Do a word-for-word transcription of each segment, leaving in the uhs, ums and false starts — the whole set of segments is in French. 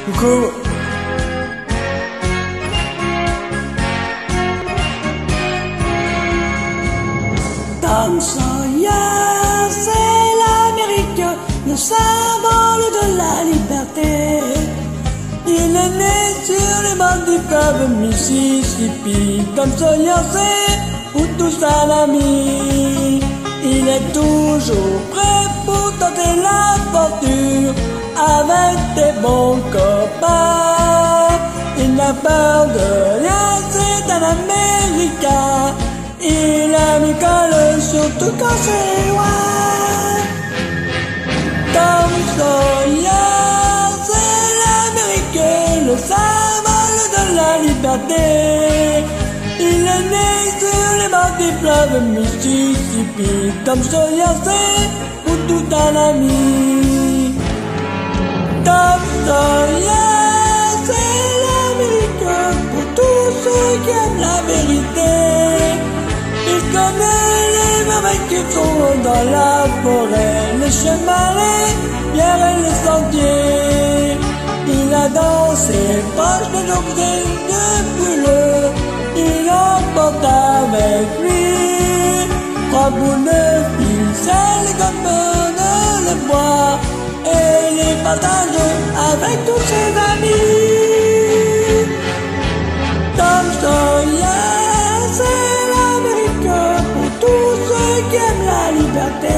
Coucou. Tom Sawyer, c'est l'Amérique, le symbole de la liberté. Il est né sur les bords du fleuve Mississippi. Tom Sawyer, c'est pour tous un ami. Il est toujours prêt pour tenter l'aventure avec des bons copains. Il n'a peur de rien, c'est un Américain. Il aime l'école, surtout quand c'est loin. Tom Sawyer, c'est l'Amérique, le symbole de la liberté. Il est né sur les bords du fleuve Mississippi. Tom Sawyer, c'est pour tout un ami. Tom Sawyer, c'est l'Amérique pour tous ceux qui aiment la vérité. Il connaît les merveilles qui sont dans la forêt, les chemins, les pierres et les sentiers. Il a dans ses poches des objets de bulles. Il emporte avec lui trois bouts de ficelle comme de le bois et les partage avec tous ses amis. Tom Sawyer, c'est l'Amérique pour tous ceux qui aiment la liberté.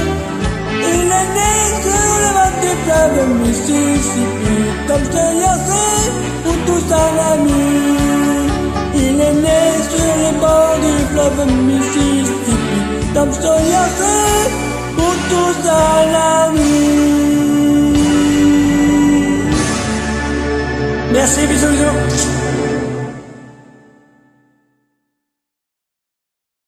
Il est né sur le bord du fleuve Mississippi. Tom Sawyer, c'est pour tous un ami. Il est né sur les bords du fleuve Mississippi. Tom Sawyer, c'est pour tous un ami. Merci, bisous, bisous.